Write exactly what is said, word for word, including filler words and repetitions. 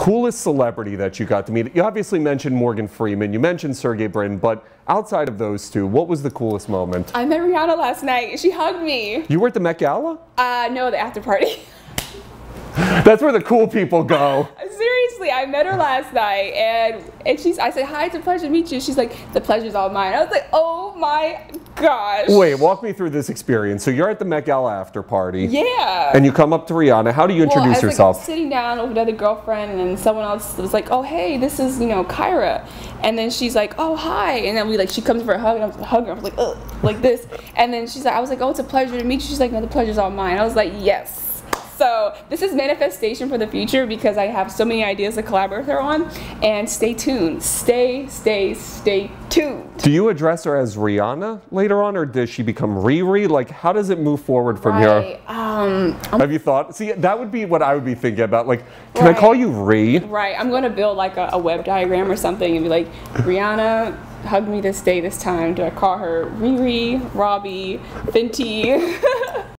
coolest celebrity that you got to meet? You obviously mentioned Morgan Freeman, you mentioned Sergey Brin, but outside of those two, what was the coolest moment? I met Rihanna last night. She hugged me. You were at the Met Gala? Uh, no, the after party. That's where the cool people go. Seriously, I met her last night, and and she's. I said, "Hi, it's a pleasure to meet you." She's like, "The pleasure's all mine." I was like, "Oh my gosh!" Wait, walk me through this experience. So you're at the Met Gala after party. Yeah. And you come up to Rihanna. How do you introduce well, I was, yourself? Like, sitting down with another girlfriend, and then someone else was like, "Oh, hey, this is you know Kyra," and then she's like, "Oh, hi," and then we like she comes for a hug, and I was hugging her. I was like, "Ugh," like this, and then she's like, "I was like, oh, it's a pleasure to meet you." She's like, "No, the pleasure's all mine." I was like, "Yes." So this is manifestation for the future because I have so many ideas to collaborate with her on. And stay tuned. Stay, stay, stay tuned. Do you address her as Rihanna later on, or does she become Riri? Like, how does it move forward from right. here? Um, Have you thought? See, that would be what I would be thinking about. Like, can right. I call you Ri? Right. I'm going to build like a, a web diagram or something and be like, Rihanna hugged me this day, this time. Do I call her Riri, Robbie, Fenty?